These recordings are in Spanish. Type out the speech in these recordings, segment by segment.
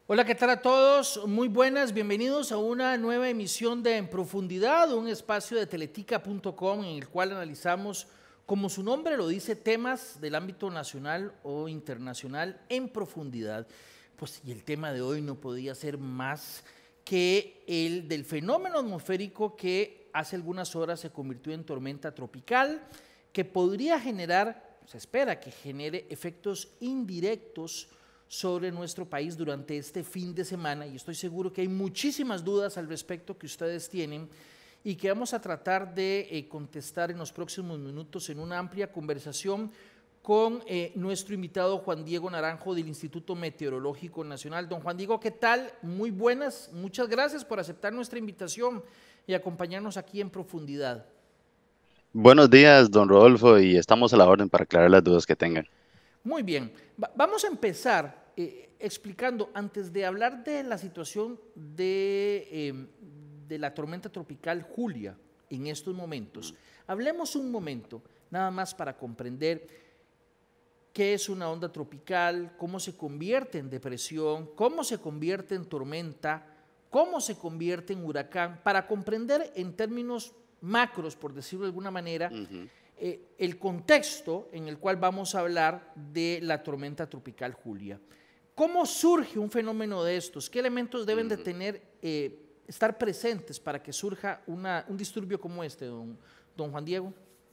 Hola, ¿qué tal a todos? Muy buenas, bienvenidos a una nueva emisión de En Profundidad, un espacio de teletica.com en el cual analizamos, como su nombre lo dice, temas del ámbito nacional o internacional en profundidad. Pues y el tema de hoy no podía ser más que el del fenómeno atmosférico que hace algunas horas se convirtió en tormenta tropical, que podría generar, se espera que genere efectos indirectos sobre nuestro país durante este fin de semana, y estoy seguro que hay muchísimas dudas al respecto que ustedes tienen y que vamos a tratar de contestar en los próximos minutos en una amplia conversación con nuestro invitado Juan Diego Naranjo del Instituto Meteorológico Nacional. Don Juan Diego, ¿qué tal? Muy buenas, muchas gracias por aceptar nuestra invitación y acompañarnos aquí en profundidad. Buenos días, don Rodolfo, y estamos a la orden para aclarar las dudas que tengan. Muy bien, vamos a empezar explicando, antes de hablar de la situación de la tormenta tropical Julia en estos momentos, hablemos un momento, nada más para comprender qué es una onda tropical, cómo se convierte en depresión, cómo se convierte en tormenta, cómo se convierte en huracán, para comprender en términos macros, por decirlo de alguna manera, Ujú, el contexto en el cual vamos a hablar de la tormenta tropical Julia. ¿Cómo surge un fenómeno de estos? ¿Qué elementos deben de ujú. tener, estar presentes para que surja un disturbio como este, don Juan Diego?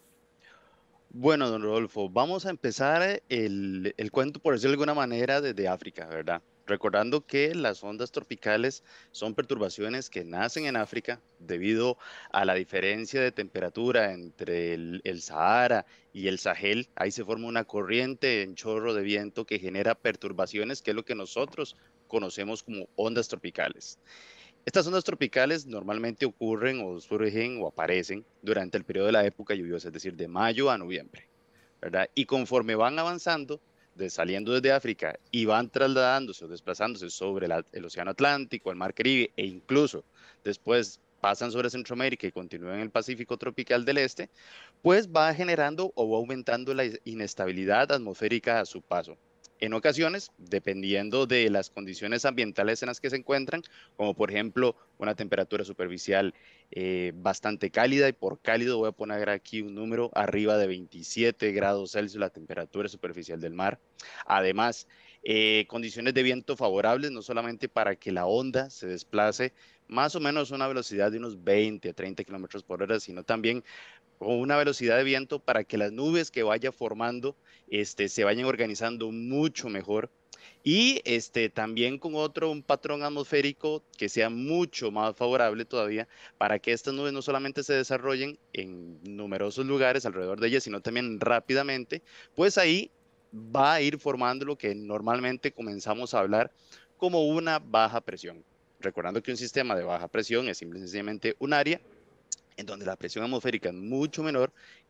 Bueno, don Rodolfo, vamos a empezar el cuento, por decirlo de alguna manera, desde África, ¿verdad? Recordando que las ondas tropicales son perturbaciones que nacen en África debido a la diferencia de temperatura entre el Sahara y el Sahel. Ahí se forma una corriente en chorro de viento que genera perturbaciones, que es lo que nosotros conocemos como ondas tropicales. Estas ondas tropicales normalmente ocurren o surgen o aparecen durante el periodo de la época lluviosa, es decir, de mayo a noviembre, ¿verdad? Y conforme van avanzando, saliendo desde África y van trasladándose o desplazándose sobre el Océano Atlántico, el Mar Caribe e incluso después pasan sobre Centroamérica y continúan en el Pacífico tropical del Este, pues va generando o va aumentando la inestabilidad atmosférica a su paso. En ocasiones, dependiendo de las condiciones ambientales en las que se encuentran, como por ejemplo una temperatura superficial bastante cálida, y por cálido voy a poner aquí un número arriba de 27 grados Celsius, la temperatura superficial del mar. Además, condiciones de viento favorables, no solamente para que la onda se desplace más o menos a una velocidad de unos 20 a 30 kilómetros por hora, sino también con una velocidad de viento para que las nubes que vaya formando se vayan organizando mucho mejor y también con un patrón atmosférico que sea mucho más favorable todavía para que estas nubes no solamente se desarrollen en numerosos lugares alrededor de ellas, sino también rápidamente, pues ahí va a ir formando lo que normalmente comenzamos a hablar como una baja presión. Recordando que un sistema de baja presión es simple y sencillamente un área en donde la presión atmosférica es mucho menor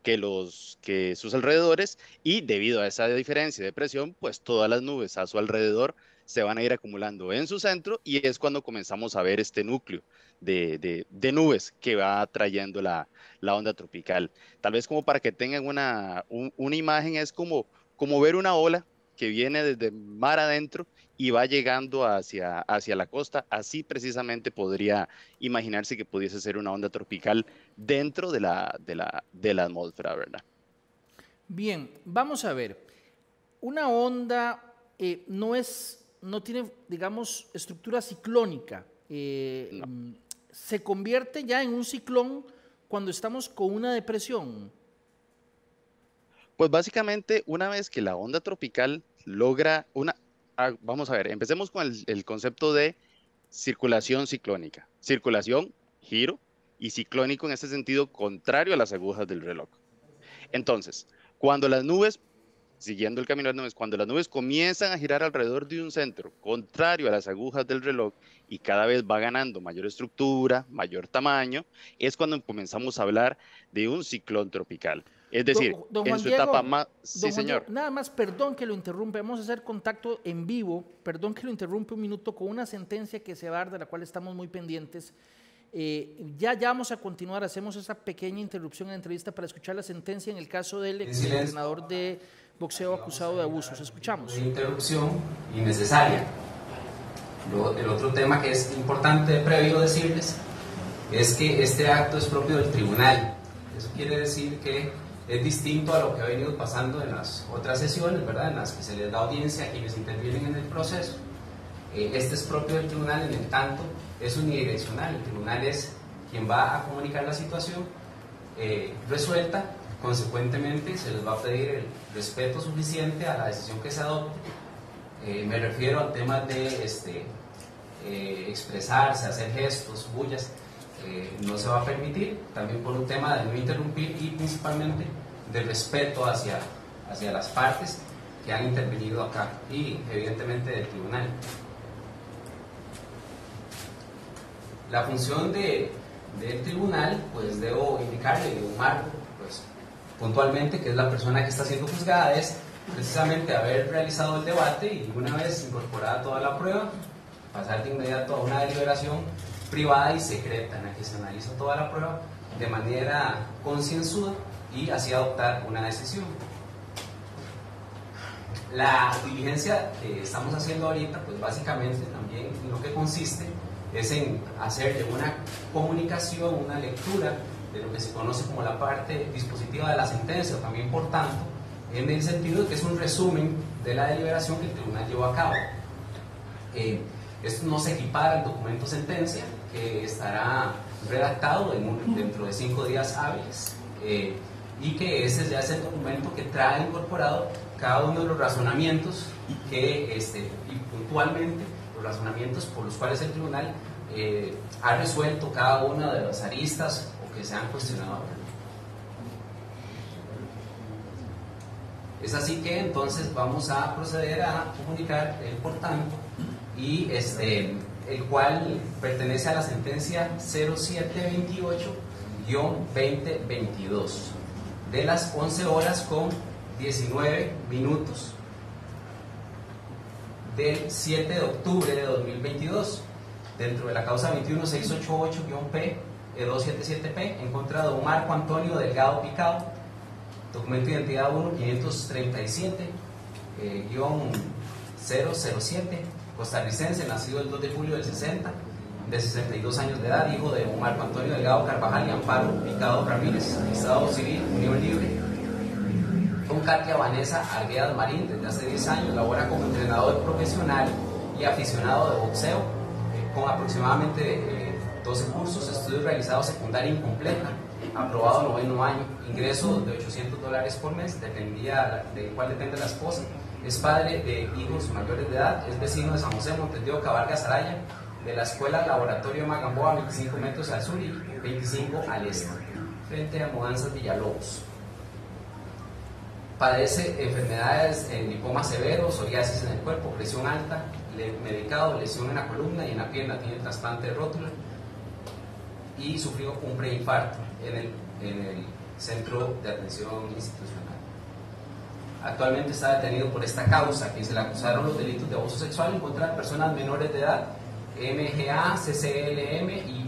que sus alrededores, y debido a esa diferencia de presión, pues todas las nubes a su alrededor se van a ir acumulando en su centro, y es cuando comenzamos a ver este núcleo de nubes que va trayendo la onda tropical. Tal vez como para que tengan una imagen, es como ver una ola que viene desde mar adentro y va llegando hacia la costa. Así precisamente podría imaginarse que pudiese ser una onda tropical dentro de la atmósfera, ¿verdad? Bien, vamos a ver. Una onda no tiene, digamos, estructura ciclónica. No. Se convierte ya en un ciclón cuando estamos con una depresión. Pues básicamente, una vez que la onda tropical logra vamos a ver, empecemos con el concepto de circulación ciclónica. Circulación, giro, y ciclónico en este sentido contrario a las agujas del reloj. Entonces, cuando las nubes siguiendo el camino de las nubes, cuando las nubes comienzan a girar alrededor de un centro contrario a las agujas del reloj y cada vez va ganando mayor estructura, mayor tamaño, es cuando comenzamos a hablar de un ciclón tropical. Es decir, Don en Juan su etapa Diego, más, sí, señor. nada más, perdón que lo interrumpe, vamos a hacer contacto en vivo, perdón que lo interrumpe un minuto con una sentencia que se va a dar, de la cual estamos muy pendientes. Ya vamos a continuar, hacemos esa pequeña interrupción en la entrevista para escuchar la sentencia en el caso del exentrenador de boxeo acusado de abusos. Escuchamos. Interrupción innecesaria. El otro tema que es importante previo decirles es que este acto es propio del tribunal. Eso quiere decir que es distinto a lo que ha venido pasando en las otras sesiones, ¿verdad?, en las que se les da audiencia a quienes intervienen en el proceso. Este es propio del tribunal, en el tanto es unidireccional. El tribunal es quien va a comunicar la situación resuelta. Consecuentemente, se les va a pedir el respeto suficiente a la decisión que se adopte. Me refiero a temas de expresarse, hacer gestos, bullas. No se va a permitir, también por un tema de no interrumpir y principalmente de respeto hacia las partes que han intervenido acá y evidentemente del tribunal. La función del tribunal, pues debo indicarle de un marco, pues puntualmente, que es la persona que está siendo juzgada, es precisamente haber realizado el debate y una vez incorporada toda la prueba, pasar de inmediato a una deliberación privada y secreta en la que se analiza toda la prueba de manera concienzuda y así adoptar una decisión. La diligencia que estamos haciendo ahorita, pues básicamente también en lo que consiste es en hacerle una comunicación, una lectura de lo que se conoce como la parte dispositiva de la sentencia, o también por tanto, en el sentido de que es un resumen de la deliberación que el tribunal llevó a cabo. Esto no se equipara al documento sentencia, que estará redactado dentro de 5 días hábiles, y que ese ya es el documento que trae incorporado cada uno de los razonamientos que, y puntualmente, los razonamientos por los cuales el tribunal ha resuelto cada una de las aristas o que se han cuestionado. Es así que entonces vamos a proceder a comunicar el por tanto, y el cual pertenece a la sentencia 0728-2022 de las 11 horas con 19 minutos del 7 de octubre de 2022 dentro de la causa 21688-P277P en contra de don Marco Antonio Delgado Picado, documento de identidad 1537-007, costarricense, nacido el 2 de julio del 60, de 62 años de edad, hijo de Marco Antonio Delgado Carvajal y Amparo Picado Ramírez, Estado Civil, Unión Libre. Don Katia Vanessa Arguedas Marín, desde hace 10 años, labora como entrenador profesional y aficionado de boxeo, con aproximadamente 12 cursos, estudios realizados secundaria incompleta, aprobado 9º año, ingreso de $800 por mes, dependía del cual depende la esposa. Es padre de hijos mayores de edad, es vecino de San José, Montes de Oca, Vargas Araya, de la escuela Laboratorio de Magamboa, 25 metros al sur y 25 al este, frente a Mudanzas Villalobos. Padece enfermedades en lipoma severo, psoriasis en el cuerpo, presión alta, medicado, lesión en la columna y en la pierna, tiene trasplante de rótula y sufrió un preinfarto en el centro de atención institucional. Actualmente está detenido por esta causa, que se le acusaron los delitos de abuso sexual en contra de personas menores de edad, MGA, CCLM y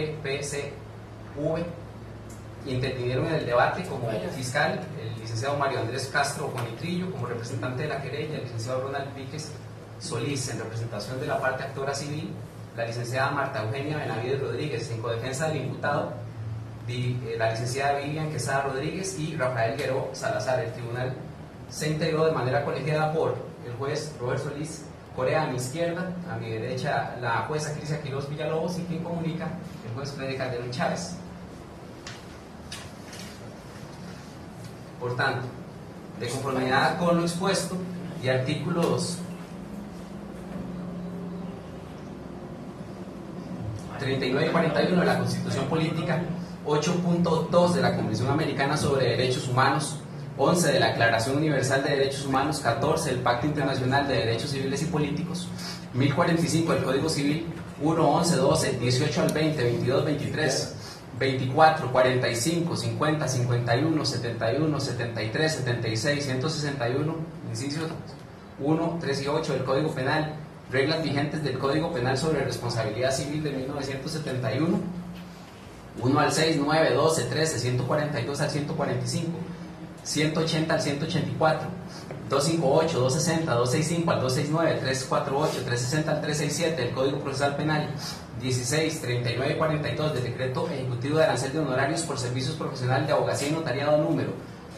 VPCV. Intervinieron en el debate como fiscal el licenciado Mario Andrés Castro Bonitrillo, como representante de la querella, el licenciado Ronald Píquez Solís en representación de la parte actora civil, la licenciada Marta Eugenia Benavides Rodríguez en codefensa del imputado, la licenciada Vivian Quesada Rodríguez y Rafael Gueró Salazar. El tribunal se integró de manera colegiada por el juez Robert Solís Corea a mi izquierda, a mi derecha la jueza Crisia Quiroz Villalobos y quien comunica el juez Freddy Calderón Chávez. Por tanto, de conformidad con lo expuesto y artículos 39 y 41 de la Constitución Política, 8.2 de la Convención Americana sobre Derechos Humanos, 11 de la Declaración Universal de Derechos Humanos, 14 del Pacto Internacional de Derechos Civiles y Políticos, 1045 del Código Civil, 1, 11, 12, 18 al 20, 22, 23, 24, 45, 50, 51, 71, 73, 76, 161, incisos 1, 3 y 8 del Código Penal, reglas vigentes del Código Penal sobre responsabilidad civil de 1971, 1 al 6, 9, 12, 13, 142 al 145, 180 al 184, 258, 260, 265 al 269, 348, 360 al 367 del Código Procesal Penal, 16, 39 y 42 del Decreto Ejecutivo de Arancel de Honorarios por Servicios Profesionales de Abogacía y Notariado número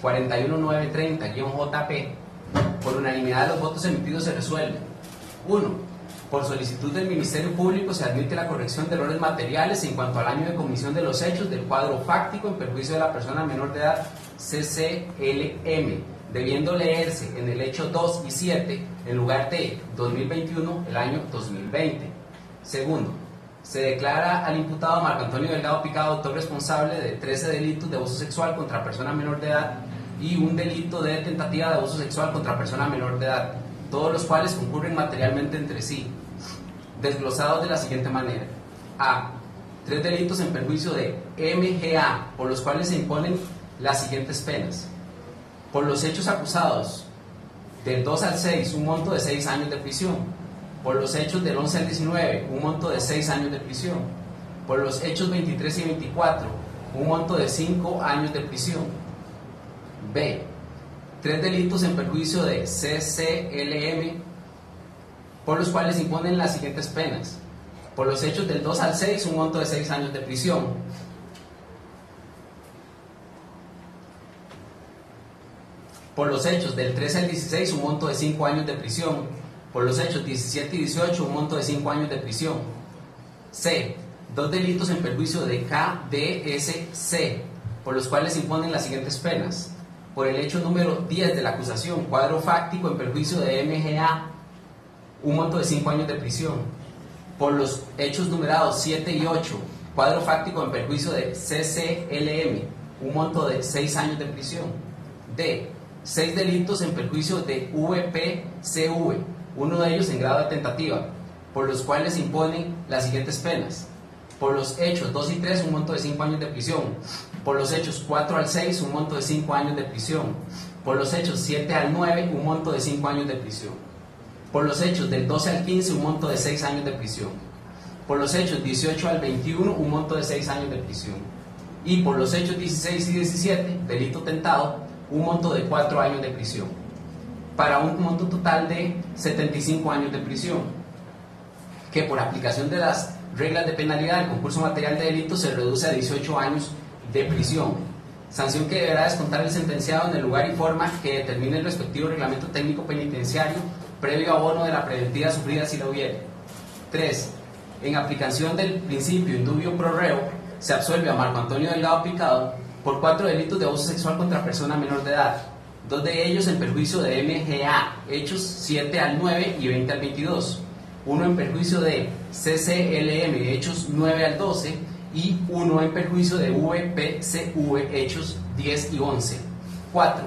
41930-JP. Por unanimidad de los votos emitidos se resuelve. 1. Por solicitud del Ministerio Público se admite la corrección de errores materiales en cuanto al año de comisión de los hechos del cuadro fáctico en perjuicio de la persona menor de edad CCLM, debiendo leerse en el hecho 2 y 7 en lugar de 2021 el año 2020. Segundo, se declara al imputado Marco Antonio Delgado Picado autor responsable de 13 delitos de abuso sexual contra persona menor de edad y un delito de tentativa de abuso sexual contra persona menor de edad, todos los cuales concurren materialmente entre sí, desglosados de la siguiente manera. A. 3 delitos en perjuicio de MGA, por los cuales se imponen las siguientes penas. Por los hechos acusados, del 2 al 6, un monto de 6 años de prisión. Por los hechos del 11 al 19, un monto de 6 años de prisión. Por los hechos 23 y 24, un monto de 5 años de prisión. B. 3 delitos en perjuicio de CCLM, por los cuales se imponen las siguientes penas. Por los hechos del 2 al 6, un monto de 6 años de prisión. Por los hechos del 13 al 16, un monto de 5 años de prisión. Por los hechos 17 y 18, un monto de 5 años de prisión. C. 2 delitos en perjuicio de KDSC, por los cuales se imponen las siguientes penas. Por el hecho número 10 de la acusación, cuadro fáctico en perjuicio de MGA, un monto de 5 años de prisión. Por los hechos numerados 7 y 8, cuadro fáctico en perjuicio de CCLM, un monto de 6 años de prisión. D. 6 delitos en perjuicio de VPCV, uno de ellos en grado de tentativa, por los cuales se imponen las siguientes penas. Por los hechos 2 y 3, un monto de 5 años de prisión. Por los hechos 4 al 6, un monto de 5 años de prisión. Por los hechos 7 al 9, un monto de 5 años de prisión. Por los hechos del 12 al 15, un monto de 6 años de prisión. Por los hechos 18 al 21, un monto de 6 años de prisión. Y por los hechos 16 y 17, delito tentado, un monto de 4 años de prisión. Para un monto total de 75 años de prisión, que por aplicación de las reglas de penalidad del concurso material de delito se reduce a 18 años de prisión. Sanción que deberá descontar el sentenciado en el lugar y forma que determine el respectivo reglamento técnico penitenciario previo abono de la preventiva sufrida si lo hubiere. 3. En aplicación del principio indubio pro reo, se absuelve a Marco Antonio Delgado Picado por 4 delitos de abuso sexual contra persona menor de edad, 2 de ellos en perjuicio de MGA, hechos 7 al 9 y 20 al 22, uno en perjuicio de CCLM, hechos 9 al 12, y uno en perjuicio de VPCV, hechos 10 y 11. 4.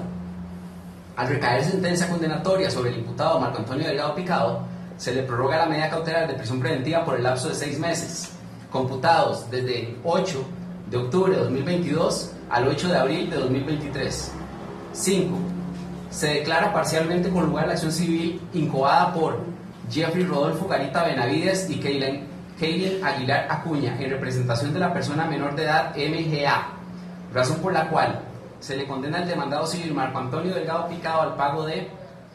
Al recaer sentencia condenatoria sobre el imputado Marco Antonio Delgado Picado, se le prorroga la medida cautelar de prisión preventiva por el lapso de 6 meses, computados desde el 8 de octubre de 2022 al 8 de abril de 2023. 5. Se declara parcialmente con lugar la acción civil incoada por Jeffrey Rodolfo Garita Benavides y Keilin Aguilar Acuña en representación de la persona menor de edad MGA, razón por la cual se le condena al demandado civil Marco Antonio Delgado Picado al pago de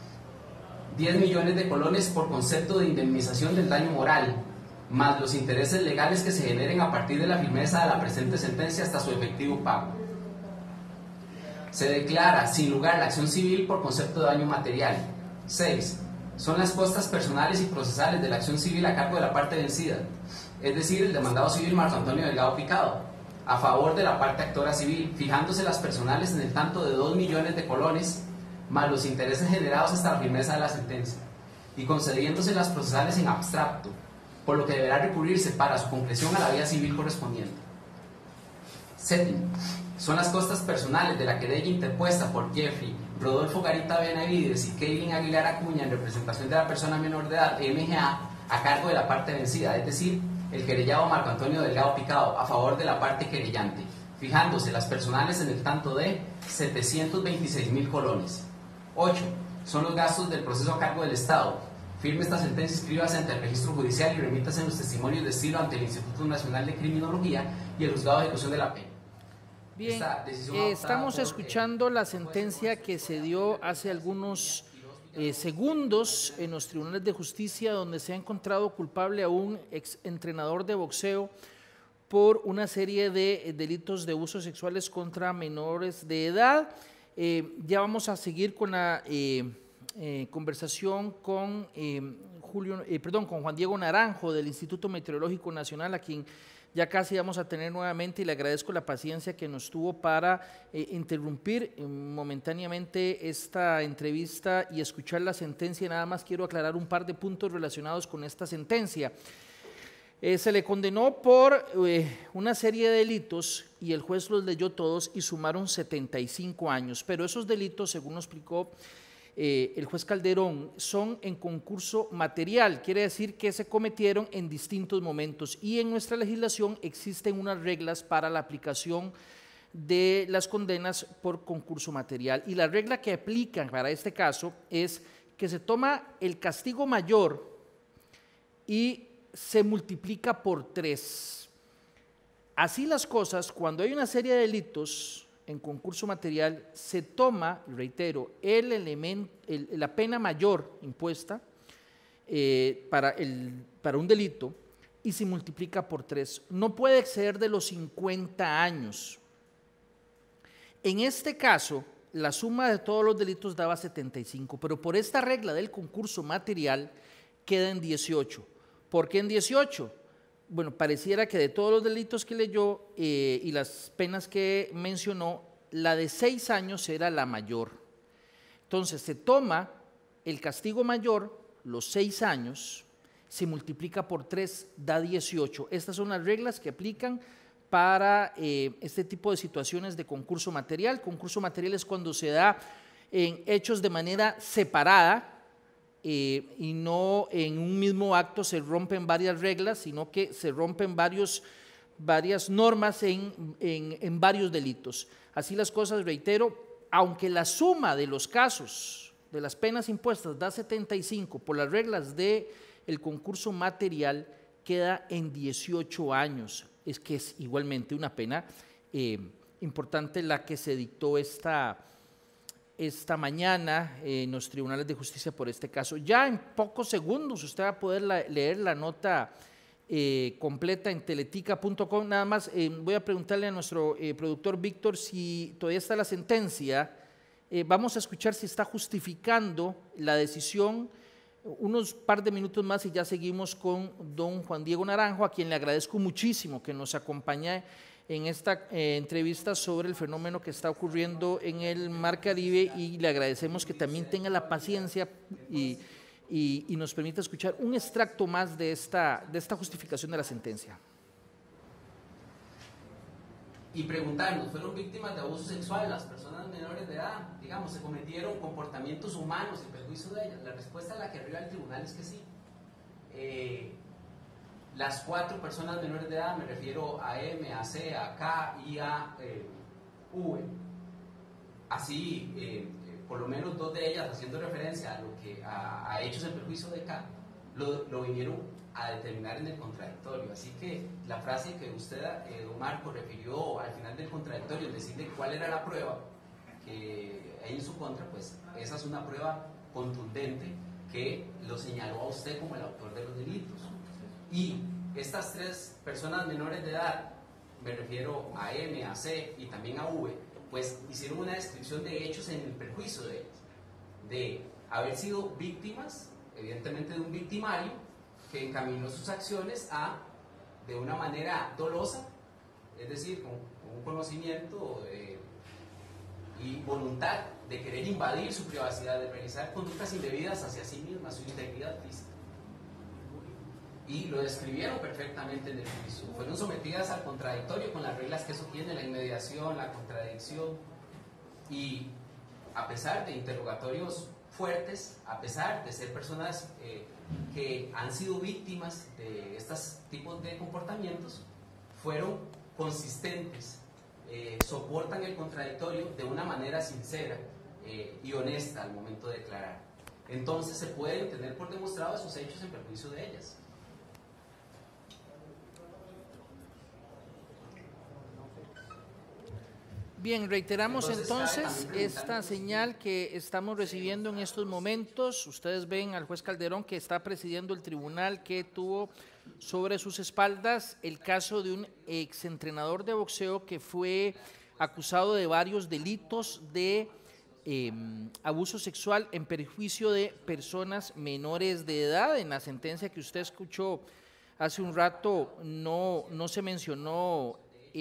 10 millones de colones por concepto de indemnización del daño moral, más los intereses legales que se generen a partir de la firmeza de la presente sentencia hasta su efectivo pago. Se declara sin lugar la acción civil por concepto de daño material. 6. Son las costas personales y procesales de la acción civil a cargo de la parte vencida, es decir, el demandado civil Marco Antonio Delgado Picado, a favor de la parte actora civil, fijándose las personales en el tanto de 2 millones de colones, más los intereses generados hasta la firmeza de la sentencia, y concediéndose las procesales en abstracto, por lo que deberá recurrirse para su concreción a la vía civil correspondiente. 7. Son las costas personales de la querella interpuesta por Jeffrey Rodolfo Garita Benavides y Keilin Aguilar Acuña en representación de la persona menor de edad MGA a cargo de la parte vencida, es decir, el querellado Marco Antonio Delgado Picado a favor de la parte querellante, fijándose las personales en el tanto de 726.000 colones. 8. Son los gastos del proceso a cargo del Estado. Firme esta sentencia, inscríbase ante el registro judicial y remítase en los testimonios de estilo ante el Instituto Nacional de Criminología y el Juzgado de Ejecución de la Pena. Bien, Esta decisión adoptada estamos por, escuchando la sentencia que se dio hace algunos segundos en los tribunales de justicia, donde se ha encontrado culpable a un ex entrenador de boxeo por una serie de delitos de abusos sexuales contra menores de edad. Ya vamos a seguir con la conversación con con Juan Diego Naranjo del Instituto Meteorológico Nacional, a quien ya casi vamos a tener nuevamente, y le agradezco la paciencia que nos tuvo para interrumpir momentáneamente esta entrevista y escuchar la sentencia. Nada más quiero aclarar un par de puntos relacionados con esta sentencia. Se le condenó por una serie de delitos y el juez los leyó todos y sumaron 75 años, pero esos delitos, según nos explicó el juez Calderón, son en concurso material, quiere decir que se cometieron en distintos momentos, y en nuestra legislación existen unas reglas para la aplicación de las condenas por concurso material, y la regla que aplican para este caso es que se toma el castigo mayor y se multiplica por 3. Así las cosas, cuando hay una serie de delitos en concurso material, se toma, reitero, la pena mayor impuesta para un delito y se multiplica por 3. No puede exceder de los 50 años. En este caso, la suma de todos los delitos daba 75, pero por esta regla del concurso material queda en 18. ¿Por qué en 18? Bueno, pareciera que de todos los delitos que leyó y las penas que mencionó, la de 6 años era la mayor. Entonces se toma el castigo mayor, los 6 años, se multiplica por 3, da 18. Estas son las reglas que aplican para este tipo de situaciones de concurso material. Concurso material es cuando se da en hechos de manera separada, y no en un mismo acto se rompen varias reglas, sino que se rompen varias normas en varios delitos. Así las cosas, reitero, aunque la suma de los casos de las penas impuestas da 75, por las reglas del concurso material queda en 18 años. Es que es igualmente una pena importante la que se dictó esta mañana en los tribunales de justicia por este caso. Ya en pocos segundos usted va a poder leer la nota completa en teletica.com. Nada más voy a preguntarle a nuestro productor Víctor si todavía está la sentencia. Vamos a escuchar si está justificando la decisión unos par de minutos más y ya seguimos con don Juan Diego Naranjo, a quien le agradezco muchísimo que nos acompañe en esta entrevista sobre el fenómeno que está ocurriendo en el Mar Caribe, y le agradecemos que también tenga la paciencia y nos permita escuchar un extracto más de esta justificación de la sentencia. Y preguntarnos, ¿fueron víctimas de abuso sexual las personas menores de edad? Digamos, ¿se cometieron comportamientos humanos en perjuicio de ellas? La respuesta a la que arriba el tribunal es que sí. Las 4 personas menores de edad, me refiero a M, a C, a K y a V, así por lo menos 2 de ellas haciendo referencia a hechos en perjuicio de K, lo vinieron a determinar en el contradictorio. Así que la frase que usted, don Marco, refirió al final del contradictorio, es decir, de cuál era la prueba que hay en su contra, pues esa es una prueba contundente que lo señaló a usted como el autor de los delitos. Y estas 3 personas menores de edad, me refiero a M, a C y también a V, pues hicieron una descripción de hechos en el perjuicio de ellas, de haber sido víctimas, evidentemente de un victimario que encaminó sus acciones de una manera dolosa, es decir, con un conocimiento y voluntad de querer invadir su privacidad, de realizar conductas indebidas hacia sí misma, su integridad física. Y lo describieron perfectamente en el juicio. Fueron sometidas al contradictorio con las reglas que eso tiene, la inmediación, la contradicción, y a pesar de interrogatorios fuertes, a pesar de ser personas que han sido víctimas de estos tipos de comportamientos, fueron consistentes, soportan el contradictorio de una manera sincera y honesta al momento de declarar. Entonces se pueden tener por demostrados esos hechos en perjuicio de ellas. Bien, reiteramos entonces esta señal que estamos recibiendo en estos momentos. Ustedes ven al juez Calderón que está presidiendo el tribunal que tuvo sobre sus espaldas el caso de un exentrenador de boxeo que fue acusado de varios delitos de abuso sexual en perjuicio de personas menores de edad. En la sentencia que usted escuchó hace un rato no se mencionó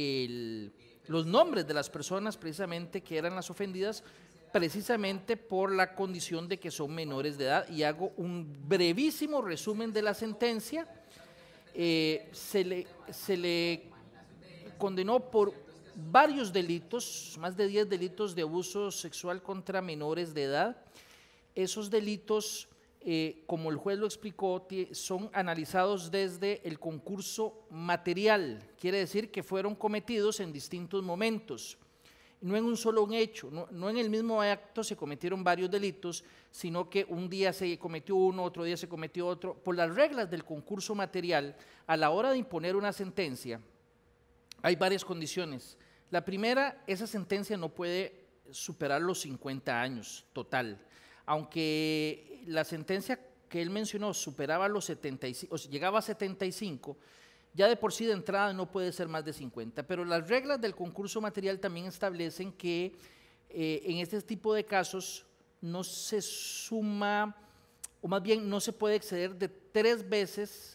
los nombres de las personas precisamente que eran las ofendidas, precisamente por la condición de que son menores de edad. Y hago un brevísimo resumen de la sentencia. Se le condenó por varios delitos, más de 10 delitos de abuso sexual contra menores de edad. Esos delitos, como el juez lo explicó, son analizados desde el concurso material, quiere decir que fueron cometidos en distintos momentos, no en un solo hecho, no en el mismo acto se cometieron varios delitos, sino que un día se cometió uno, otro día se cometió otro. Por las reglas del concurso material, a la hora de imponer una sentencia, hay varias condiciones. La primera, esa sentencia no puede superar los 50 años total, aunque la sentencia que él mencionó superaba los 75, o sea, llegaba a 75, ya de por sí de entrada no puede ser más de 50, pero las reglas del concurso material también establecen que en este tipo de casos no se suma, o más bien no se puede exceder de 3 veces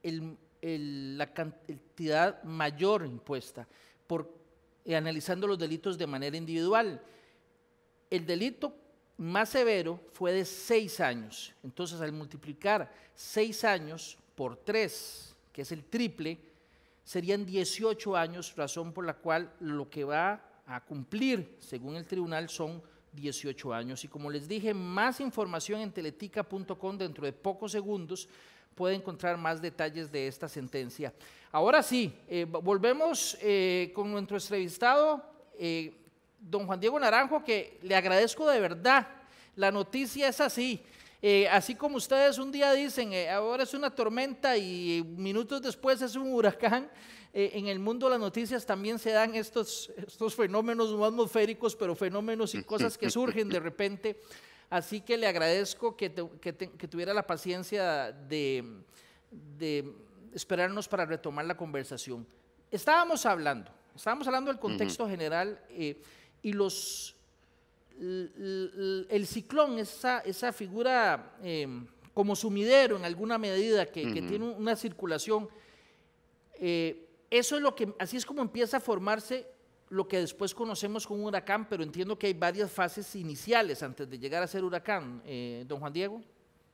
la cantidad mayor impuesta, analizando los delitos de manera individual. El delito más severo fue de 6 años, entonces al multiplicar 6 años por 3, que es el triple, serían 18 años, razón por la cual lo que va a cumplir, según el tribunal, son 18 años. Y como les dije, más información en teletica.com. Dentro de pocos segundos puede encontrar más detalles de esta sentencia. Ahora sí, volvemos con nuestro entrevistado, don Juan Diego Naranjo, que le agradezco de verdad. La noticia es así. Así como ustedes un día dicen, ahora es una tormenta y minutos después es un huracán, en el mundo de las noticias también se dan estos fenómenos no atmosféricos, pero fenómenos y cosas que surgen de repente. Así que le agradezco que tuviera la paciencia de esperarnos para retomar la conversación. Estábamos hablando del contexto general y el ciclón, esa figura como sumidero en alguna medida que tiene una circulación, eso es así es como empieza a formarse lo que después conocemos como un huracán, pero entiendo que hay varias fases iniciales antes de llegar a ser huracán, don Juan Diego.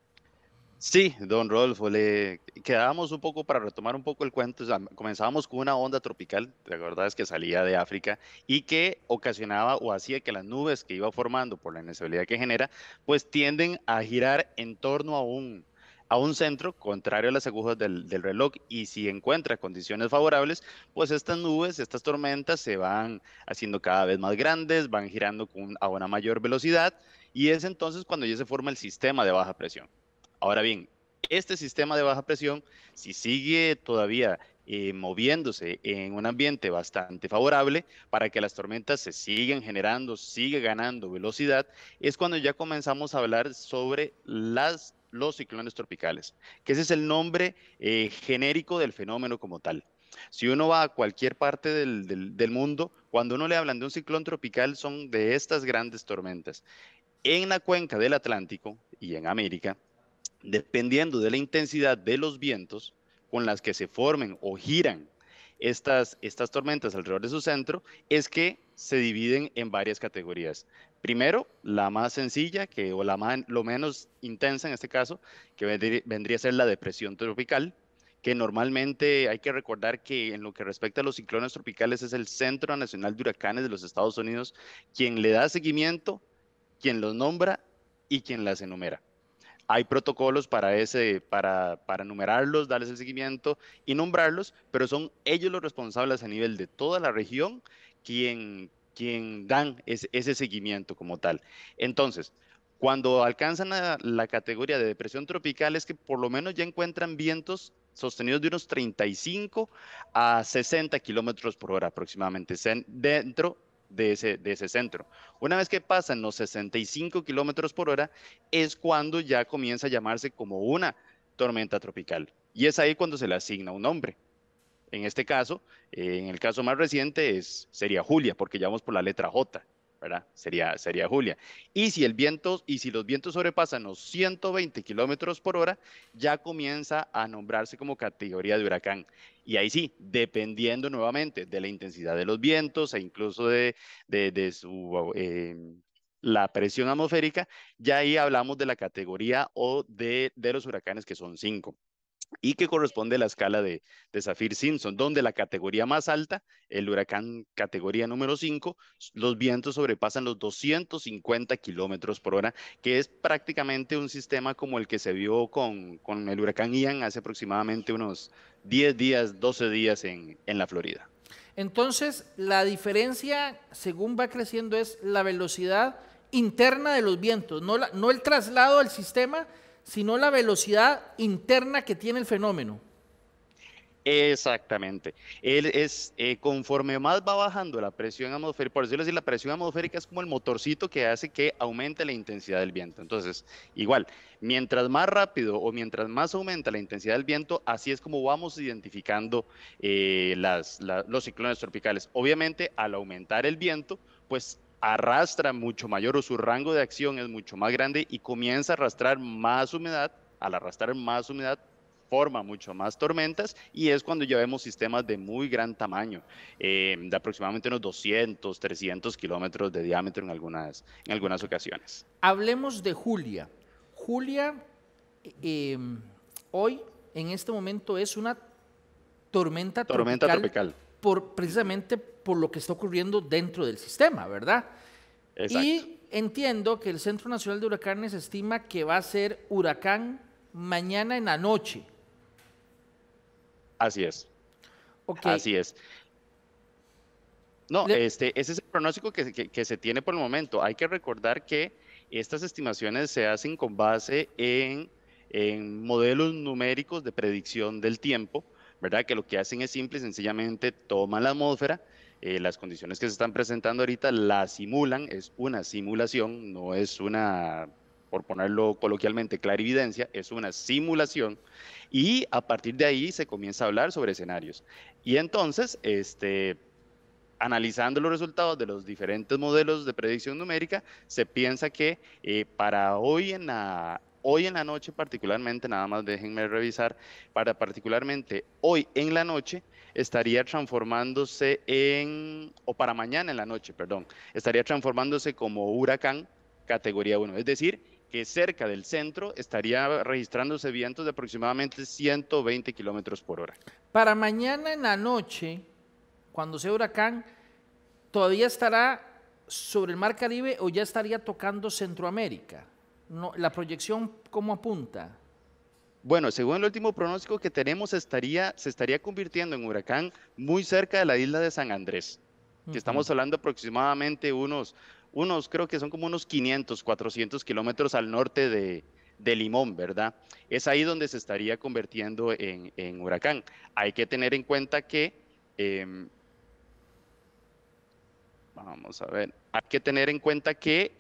Sí, don Rodolfo, le quedábamos un poco para retomar un poco el cuento. O sea, comenzábamos con una onda tropical, la verdad es que salía de África y que ocasionaba o hacía que las nubes que iba formando por la inestabilidad que genera, pues tienden a girar en torno a un centro, contrario a las agujas del reloj, y si encuentra condiciones favorables, pues estas nubes, estas tormentas se van haciendo cada vez más grandes, van girando a una mayor velocidad, y es entonces cuando ya se forma el sistema de baja presión. Ahora bien, este sistema de baja presión, si sigue todavía moviéndose en un ambiente bastante favorable para que las tormentas se sigan generando, sigue ganando velocidad, es cuando ya comenzamos a hablar sobre los ciclones tropicales, que ese es el nombre genérico del fenómeno como tal. Si uno va a cualquier parte del mundo, cuando uno le hablan de un ciclón tropical, son de estas grandes tormentas. En la cuenca del Atlántico y en América, dependiendo de la intensidad de los vientos con las que se formen o giran estas tormentas alrededor de su centro, es que se dividen en varias categorías. Primero, la más sencilla, lo menos intensa en este caso, que vendría a ser la depresión tropical, que normalmente hay que recordar que en lo que respecta a los ciclones tropicales es el Centro Nacional de Huracanes de los Estados Unidos quien le da seguimiento, quien los nombra y quien las enumera. Hay protocolos para numerarlos, darles el seguimiento y nombrarlos, pero son ellos los responsables a nivel de toda la región quien dan ese seguimiento como tal. Entonces, cuando alcanzan la categoría de depresión tropical es que por lo menos ya encuentran vientos sostenidos de unos 35 a 60 kilómetros por hora aproximadamente, dentro de ese centro. Una vez que pasan los 65 kilómetros por hora, es cuando ya comienza a llamarse como una tormenta tropical. Y es ahí cuando se le asigna un nombre. En este caso, en el caso más reciente, sería Julia, porque ya vamos por la letra J, ¿verdad? Sería Julia. Y si los vientos sobrepasan los 120 kilómetros por hora, ya comienza a nombrarse como categoría de huracán. Y ahí sí, dependiendo nuevamente de la intensidad de los vientos e incluso de la presión atmosférica, ya ahí hablamos de la categoría o de los huracanes, que son 5 y que corresponde a la escala de Saffir-Simpson, donde la categoría más alta, el huracán categoría número 5, los vientos sobrepasan los 250 kilómetros por hora, que es prácticamente un sistema como el que se vio con el huracán Ian hace aproximadamente unos 10 días, 12 días en la Florida. Entonces, la diferencia, según va creciendo, es la velocidad interna de los vientos, no el traslado al sistema, sino la velocidad interna que tiene el fenómeno. Exactamente. Conforme más va bajando la presión atmosférica, por decirlo así, la presión atmosférica es como el motorcito que hace que aumente la intensidad del viento. Entonces, igual, mientras más rápido o mientras más aumenta la intensidad del viento, así es como vamos identificando los ciclones tropicales. Obviamente, al aumentar el viento, pues arrastra mucho mayor, o su rango de acción es mucho más grande y comienza a arrastrar más humedad. Al arrastrar más humedad, forma mucho más tormentas, y es cuando ya vemos sistemas de muy gran tamaño, de aproximadamente unos 200, 300 kilómetros de diámetro en algunas ocasiones. Hablemos de Julia. Julia hoy, en este momento, es una tormenta tropical. Precisamente por lo que está ocurriendo dentro del sistema, ¿verdad? Exacto. Y entiendo que el Centro Nacional de Huracanes estima que va a ser huracán mañana en la noche. Así es. Okay. Así es. No, ese es el pronóstico que se tiene por el momento. Hay que recordar que estas estimaciones se hacen con base en modelos numéricos de predicción del tiempo, ¿verdad? Que lo que hacen es simple y sencillamente toman la atmósfera, las condiciones que se están presentando ahorita las simulan, es una simulación, no es una, por ponerlo coloquialmente, clarividencia, es una simulación, y a partir de ahí se comienza a hablar sobre escenarios. Y entonces, analizando los resultados de los diferentes modelos de predicción numérica, se piensa que para hoy en la noche particularmente, nada más déjenme revisar, particularmente hoy en la noche estaría transformándose o para mañana en la noche, perdón, estaría transformándose como huracán categoría 1, es decir, que cerca del centro estaría registrándose vientos de aproximadamente 120 kilómetros por hora. Para mañana en la noche, cuando sea huracán, ¿todavía estará sobre el Mar Caribe o ya estaría tocando Centroamérica? No, la proyección, ¿cómo apunta? Bueno, según el último pronóstico que tenemos, se estaría convirtiendo en huracán muy cerca de la isla de San Andrés, que estamos hablando aproximadamente creo que son como unos 500, 400 kilómetros al norte de Limón, ¿verdad? Es ahí donde se estaría convirtiendo en huracán. Hay que tener en cuenta que, vamos a ver, hay que tener en cuenta que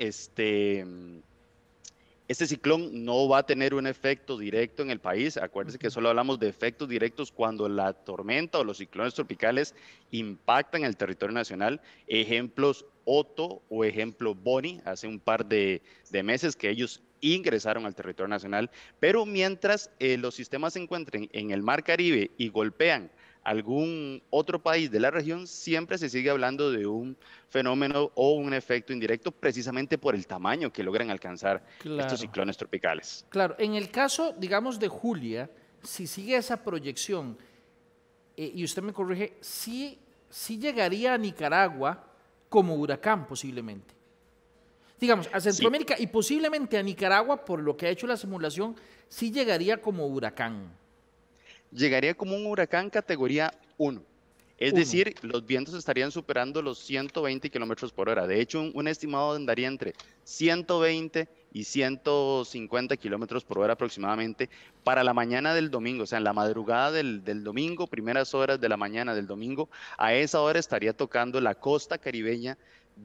este ciclón no va a tener un efecto directo en el país. Acuérdense que solo hablamos de efectos directos cuando la tormenta o los ciclones tropicales impactan el territorio nacional. Ejemplos Otto o ejemplo Bonnie, hace un par de meses que ellos ingresaron al territorio nacional, pero mientras los sistemas se encuentren en el Mar Caribe y golpean algún otro país de la región, siempre se sigue hablando de un fenómeno o un efecto indirecto, precisamente por el tamaño que logran alcanzar estos ciclones tropicales. Claro, en el caso, digamos, de Julia, si sigue esa proyección, y usted me corrige, sí llegaría a Nicaragua como huracán posiblemente. Digamos, a Centroamérica y posiblemente a Nicaragua, por lo que ha hecho la simulación, sí llegaría como huracán. Llegaría como un huracán categoría 1. Es decir, los vientos estarían superando los 120 kilómetros por hora. De hecho, un estimado andaría entre 120 y 150 kilómetros por hora aproximadamente para la mañana del domingo, o sea, en la madrugada del domingo, primeras horas de la mañana del domingo. A esa hora estaría tocando la costa caribeña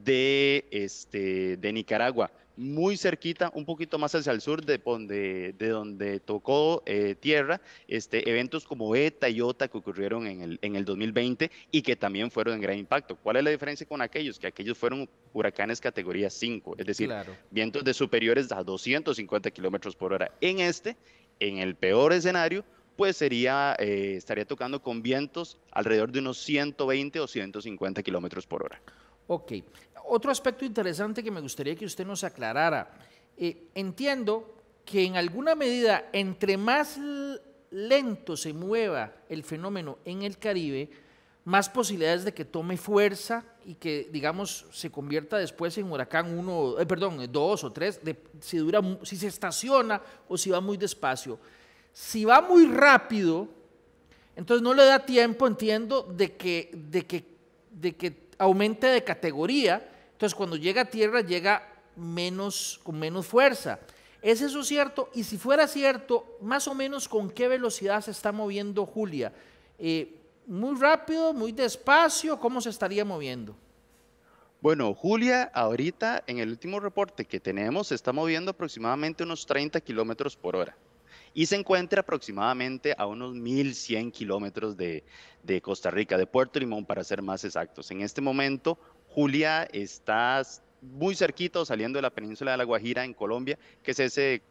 de Nicaragua, muy cerquita, un poquito más hacia el sur de donde tocó tierra, eventos como ETA y OTA que ocurrieron en el 2020 y que también fueron de gran impacto. ¿Cuál es la diferencia con aquellos? Que aquellos fueron huracanes categoría 5, es decir, Claro. vientos de superiores a 250 kilómetros por hora. En el peor escenario, pues estaría tocando con vientos alrededor de unos 120 o 150 kilómetros por hora. Ok. Otro aspecto interesante que me gustaría que usted nos aclarara. Entiendo que en alguna medida, entre más lento se mueva el fenómeno en el Caribe, más posibilidades de que tome fuerza y que, digamos, se convierta después en huracán 2 o 3, si se estaciona o si va muy despacio. Si va muy rápido, entonces no le da tiempo, entiendo, de que aumente de categoría. Entonces, cuando llega a tierra, llega con menos fuerza. ¿Es eso cierto? Y si fuera cierto, más o menos con qué velocidad se está moviendo Julia. ¿Muy rápido, muy despacio? ¿Cómo se estaría moviendo? Bueno, Julia, ahorita en el último reporte que tenemos, se está moviendo aproximadamente unos 30 kilómetros por hora y se encuentra aproximadamente a unos 1100 kilómetros de Costa Rica, de Puerto Limón para ser más exactos. En este momento, Julia está muy cerquito saliendo de la península de La Guajira en Colombia, que es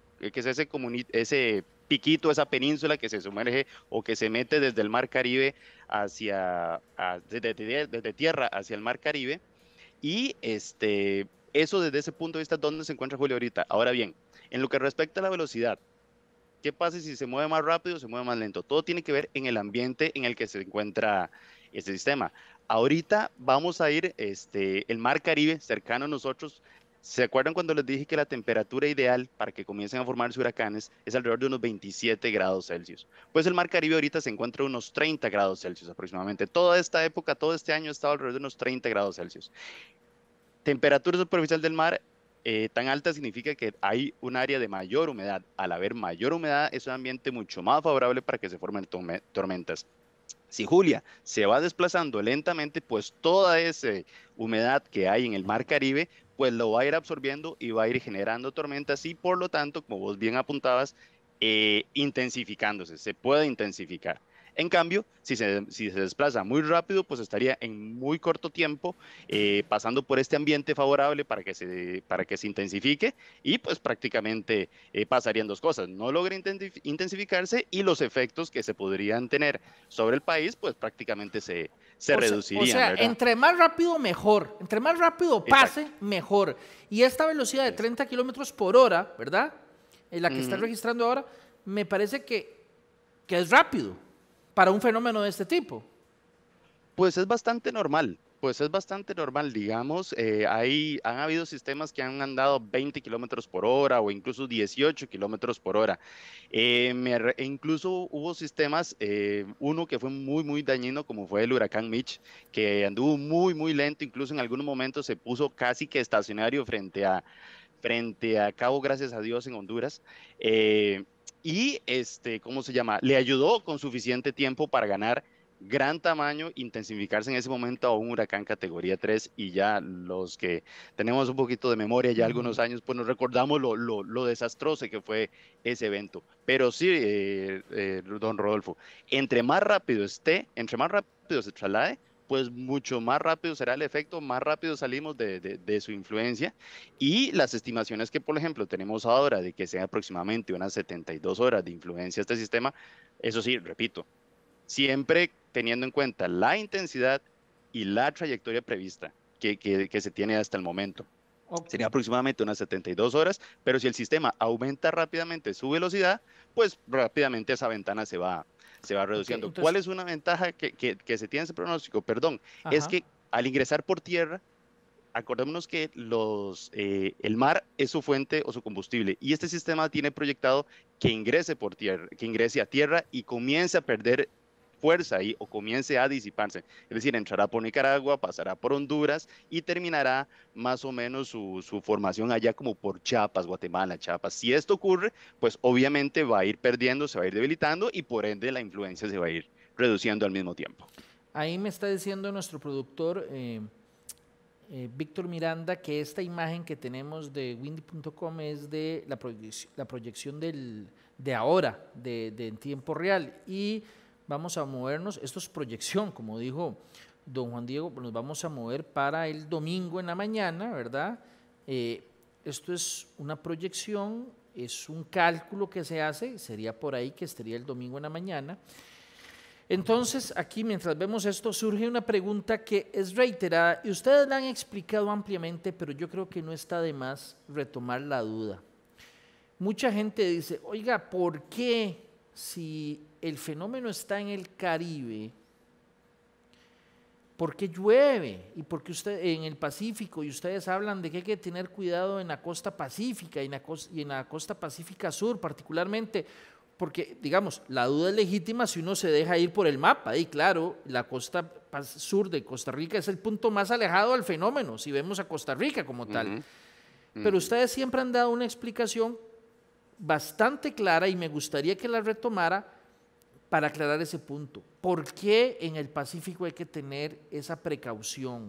ese piquito, esa península que se sumerge o que se mete desde el Mar Caribe desde tierra hacia el Mar Caribe. Y eso desde ese punto de vista es donde se encuentra Julia ahorita. Ahora bien, en lo que respecta a la velocidad, ¿qué pasa si se mueve más rápido o se mueve más lento? Todo tiene que ver en el ambiente en el que se encuentra este sistema. Ahorita vamos a ir, el Mar Caribe, cercano a nosotros. ¿Se acuerdan cuando les dije que la temperatura ideal para que comiencen a formarse huracanes es alrededor de unos 27 grados Celsius? Pues el Mar Caribe ahorita se encuentra a unos 30 grados Celsius aproximadamente. Toda esta época, todo este año ha estado alrededor de unos 30 grados Celsius. Temperatura superficial del mar tan alta significa que hay un área de mayor humedad. Al haber mayor humedad, es un ambiente mucho más favorable para que se formen tormentas. Si Julia se va desplazando lentamente, pues toda esa humedad que hay en el Mar Caribe, pues lo va a ir absorbiendo y va a ir generando tormentas y por lo tanto, como vos bien apuntabas, intensificándose, se puede intensificar. En cambio, si se desplaza muy rápido, pues estaría en muy corto tiempo pasando por este ambiente favorable para que se intensifique y pues prácticamente pasarían dos cosas. No logra intensificarse y los efectos que se podrían tener sobre el país, pues prácticamente se reducirían, ¿verdad? Entre más rápido, mejor. Entre más rápido pase, exacto, mejor. Y esta velocidad de 30 kilómetros por hora, ¿verdad? La que está registrando ahora, me parece que es rápido para un fenómeno de este tipo. Pues es bastante normal, digamos, han habido sistemas que han andado 20 kilómetros por hora o incluso 18 kilómetros por hora. Incluso hubo sistemas, uno que fue muy, muy dañino, como fue el huracán Mitch, que anduvo muy, muy lento, incluso en algunos momentos se puso casi que estacionario frente a Cabo Gracias a Dios en Honduras. ¿Cómo se llama? Le ayudó con suficiente tiempo para ganar gran tamaño, intensificarse en ese momento a un huracán categoría 3 y ya los que tenemos un poquito de memoria ya algunos años, pues nos recordamos lo desastroso que fue ese evento. Pero sí, don Rodolfo, entre más rápido se traslade, pues mucho más rápido será el efecto, más rápido salimos de su influencia y las estimaciones que, por ejemplo, tenemos ahora de que sean aproximadamente unas 72 horas de influencia este sistema, eso sí, repito, siempre teniendo en cuenta la intensidad y la trayectoria prevista que se tiene hasta el momento. Okay. Sería aproximadamente unas 72 horas, pero si el sistema aumenta rápidamente su velocidad, pues rápidamente esa ventana se va reduciendo. Okay, entonces, ¿cuál es una ventaja que se tiene en ese pronóstico? Perdón, es que al ingresar por tierra, acordémonos que el mar es su fuente o su combustible y este sistema tiene proyectado que ingrese por tierra, que ingrese a tierra y comience a perder fuerza ahí o comience a disiparse. Es decir, entrará por Nicaragua, pasará por Honduras y terminará más o menos su formación allá como por Chiapas, Guatemala, Chiapas. Si esto ocurre, pues obviamente va a ir perdiendo, se va a ir debilitando y por ende la influencia se va a ir reduciendo al mismo tiempo. Ahí me está diciendo nuestro productor Víctor Miranda que esta imagen que tenemos de windy.com es de la proyección de ahora, de en tiempo real, y vamos a movernos, esto es proyección, como dijo don Juan Diego, nos vamos a mover para el domingo en la mañana, ¿verdad? Esto es una proyección, es un cálculo que se hace, sería por ahí que estaría el domingo en la mañana. Entonces, aquí mientras vemos esto, surge una pregunta que es reiterada y ustedes la han explicado ampliamente, pero yo creo que no está de más retomar la duda. Mucha gente dice, oiga, ¿por qué si el fenómeno está en el Caribe, por qué llueve? Y porque en el Pacífico, y ustedes hablan de que hay que tener cuidado en la costa pacífica y en la costa pacífica sur particularmente, porque, digamos, la duda es legítima si uno se deja ir por el mapa, y claro, la costa sur de Costa Rica es el punto más alejado del fenómeno, si vemos a Costa Rica como tal. Pero ustedes siempre han dado una explicación bastante clara y me gustaría que la retomara para aclarar ese punto. ¿Por qué en el Pacífico hay que tener esa precaución?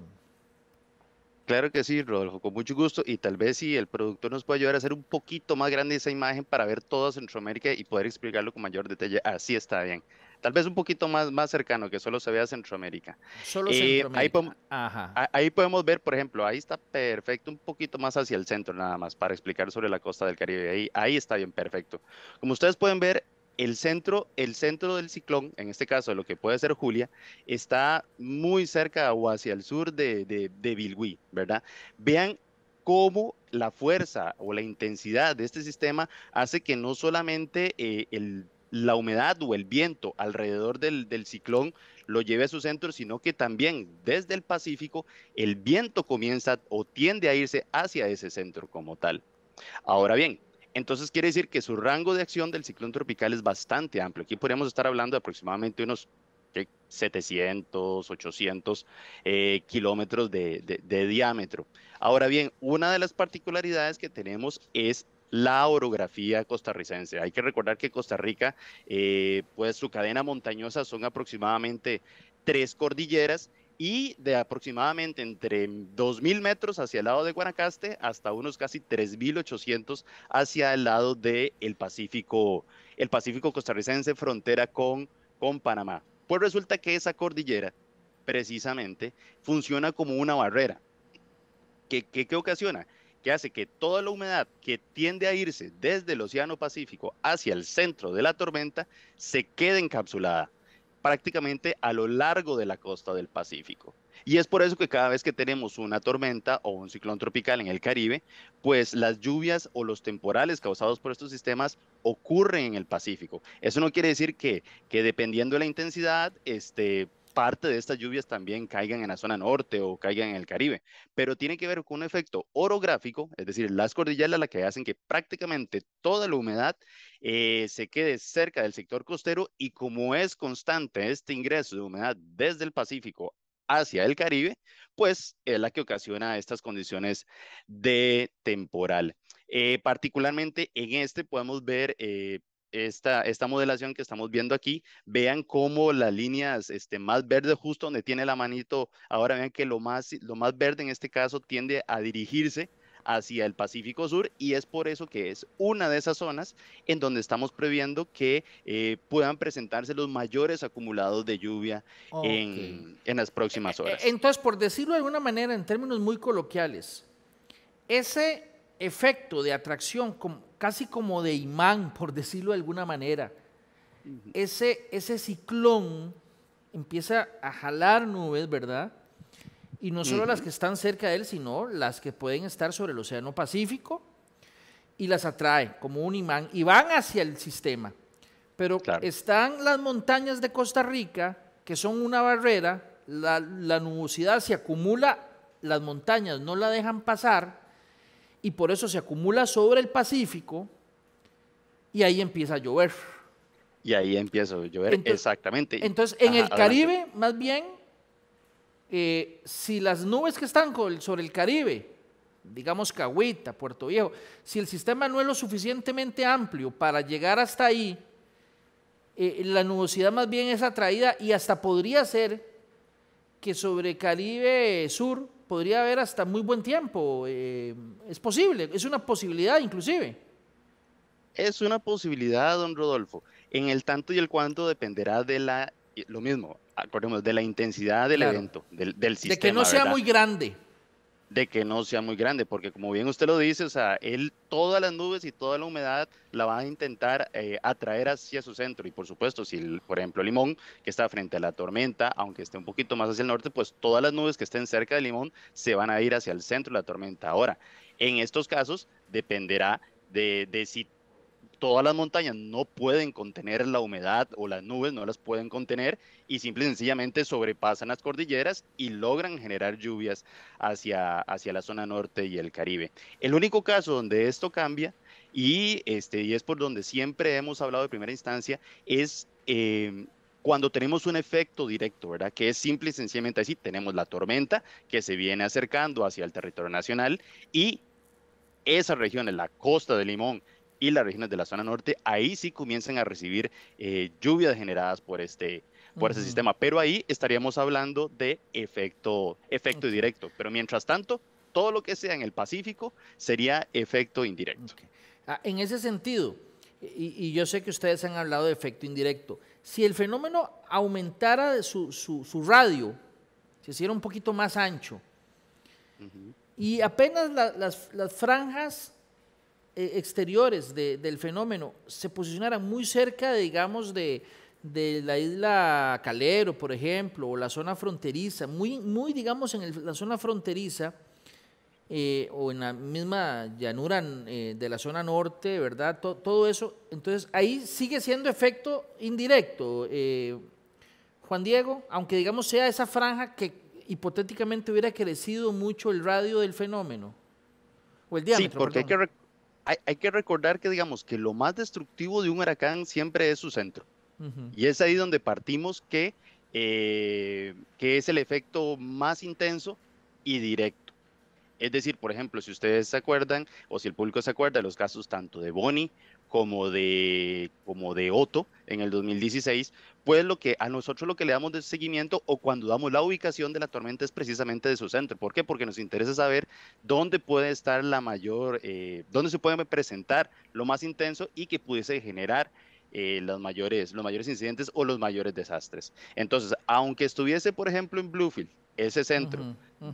Claro que sí, Rodolfo, con mucho gusto. Y tal vez si el productor nos puede ayudar a hacer un poquito más grande esa imagen para ver toda Centroamérica y poder explicarlo con mayor detalle. Así está bien. Tal vez un poquito más cercano, que solo se vea Centroamérica. Solo Ahí Centroamérica. Ajá. ahí podemos ver, por ejemplo, ahí está perfecto, un poquito más hacia el centro nada más, para explicar sobre la costa del Caribe. Ahí está bien perfecto. Como ustedes pueden ver, el centro del ciclón, en este caso de lo que puede ser Julia, está muy cerca o hacia el sur de Bilwi, ¿verdad? Vean cómo la fuerza o la intensidad de este sistema hace que no solamente la humedad o el viento alrededor del ciclón lo lleve a su centro, sino que también desde el Pacífico el viento comienza o tiende a irse hacia ese centro como tal. Ahora bien, entonces quiere decir que su rango de acción del ciclón tropical es bastante amplio. Aquí podríamos estar hablando de aproximadamente unos 700, 800 kilómetros de diámetro. Ahora bien, una de las particularidades que tenemos es la orografía costarricense. Hay que recordar que Costa Rica, pues su cadena montañosa son aproximadamente 3 cordilleras y de aproximadamente entre 2.000 metros hacia el lado de Guanacaste hasta unos casi 3.800 hacia el lado del Pacífico, el Pacífico costarricense, frontera con Panamá. Pues resulta que esa cordillera precisamente funciona como una barrera. ¿Qué ocasiona? Que hace que toda la humedad que tiende a irse desde el Océano Pacífico hacia el centro de la tormenta se quede encapsulada prácticamente a lo largo de la costa del Pacífico. Y es por eso que cada vez que tenemos una tormenta o un ciclón tropical en el Caribe, pues las lluvias o los temporales causados por estos sistemas ocurren en el Pacífico. Eso no quiere decir que dependiendo de la intensidad, parte de estas lluvias también caigan en la zona norte o caigan en el Caribe, pero tiene que ver con un efecto orográfico, es decir, las cordilleras las que hacen que prácticamente toda la humedad se quede cerca del sector costero, y como es constante este ingreso de humedad desde el Pacífico hacia el Caribe, pues es la que ocasiona estas condiciones de temporal. Particularmente en podemos ver esta modelación que estamos viendo aquí. Vean cómo las líneas más verdes, justo donde tiene la manito, ahora vean que lo más verde en este caso tiende a dirigirse hacia el Pacífico Sur, y es por eso que es una de esas zonas en donde estamos previendo que puedan presentarse los mayores acumulados de lluvia en las próximas horas. Entonces, por decirlo de alguna manera, en términos muy coloquiales, ese efecto de atracción, casi como de imán, por decirlo de alguna manera, ese ciclón empieza a jalar nubes, ¿verdad? Y no solo las que están cerca de él, sino las que pueden estar sobre el Océano Pacífico, y las atrae como un imán y van hacia el sistema. Pero están las montañas de Costa Rica, que son una barrera, la nubosidad se acumula, las montañas no la dejan pasar, y por eso se acumula sobre el Pacífico, y ahí empieza a llover. y ahí empieza a llover. Exactamente. Entonces, en el Adelante. Caribe, más bien, si las nubes que están sobre el Caribe, digamos Cahuita, Puerto Viejo, si el sistema no es lo suficientemente amplio para llegar hasta ahí, la nubosidad más bien es atraída y hasta podría ser que sobre Caribe Sur podría haber hasta muy buen tiempo. Es posible, es una posibilidad inclusive. Es una posibilidad, don Rodolfo. En el tanto y el cuanto dependerá lo mismo, acordemos, de la intensidad del Claro. evento, del De que no sistema, sea ¿verdad? muy grande. De que no sea muy grande, porque como bien usted lo dice, o sea, él todas las nubes y toda la humedad la va a intentar atraer hacia su centro. Y por supuesto, si, por ejemplo, Limón, que está frente a la tormenta, aunque esté un poquito más hacia el norte, pues todas las nubes que estén cerca de Limón se van a ir hacia el centro de la tormenta. Ahora, en estos casos, dependerá de si todas las montañas no pueden contener la humedad o las nubes no las pueden contener y simple y sencillamente sobrepasan las cordilleras y logran generar lluvias hacia la zona norte y el Caribe. El único caso donde esto cambia y es por donde siempre hemos hablado de primera instancia es cuando tenemos un efecto directo, ¿verdad? Que es simple y sencillamente así, tenemos la tormenta que se viene acercando hacia el territorio nacional y esas regiones, la costa de Limón y las regiones de la zona norte, ahí sí comienzan a recibir lluvias generadas por ese sistema, pero ahí estaríamos hablando de efecto Okay. directo, pero mientras tanto, todo lo que sea en el Pacífico sería efecto indirecto. Okay. En ese sentido, y yo sé que ustedes han hablado de efecto indirecto, si el fenómeno aumentara su radio, se hiciera un poquito más ancho, y apenas las franjas exteriores del fenómeno se posicionaran muy cerca, digamos, de la isla Calero, por ejemplo, o la zona fronteriza, muy digamos, en la zona fronteriza, o en la misma llanura de la zona norte, ¿verdad? Todo eso, entonces ahí sigue siendo efecto indirecto, Juan Diego, aunque digamos sea esa franja que hipotéticamente hubiera crecido mucho el radio del fenómeno, o el Sí, diámetro, porque perdón. hay que recordar que, digamos, que lo más destructivo de un huracán siempre es su centro. Y es ahí donde partimos que es el efecto más intenso y directo. Es decir, por ejemplo, si ustedes se acuerdan o si el público se acuerda de los casos tanto de Bonnie como de Otto en el 2016, pues a nosotros lo que le damos de seguimiento o cuando damos la ubicación de la tormenta es precisamente de su centro. ¿Por qué? Porque nos interesa saber dónde puede estar dónde se puede presentar lo más intenso y que pudiese generar los mayores incidentes o los mayores desastres. Entonces, aunque estuviese, por ejemplo, en Bluefield, ese centro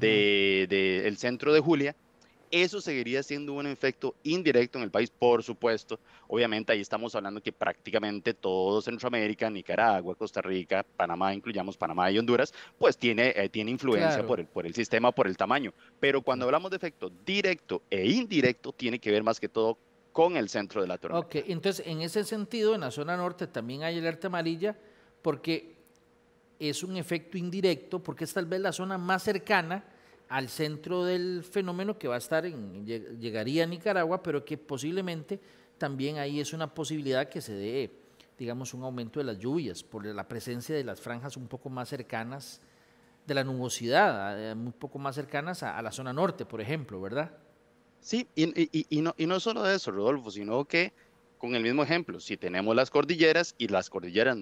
el centro de Julia, eso seguiría siendo un efecto indirecto en el país, por supuesto. Obviamente ahí estamos hablando que prácticamente todo Centroamérica, Nicaragua, Costa Rica, Panamá, incluyamos Panamá y Honduras, pues tiene influencia Claro. por el sistema, por el tamaño. Pero cuando hablamos de efecto directo e indirecto, tiene que ver más que todo con el centro de la tormenta. Ok, entonces en ese sentido, en la zona norte también hay alerta amarilla porque es un efecto indirecto, porque es tal vez la zona más cercana al centro del fenómeno que va a estar llegaría a Nicaragua, pero que posiblemente también ahí es una posibilidad que se dé, digamos, un aumento de las lluvias por la presencia de las franjas un poco más cercanas de la nubosidad, un poco más cercanas a la zona norte, por ejemplo, ¿verdad? Sí, y no solo eso, Rodolfo, sino que con el mismo ejemplo, si tenemos las cordilleras y las cordilleras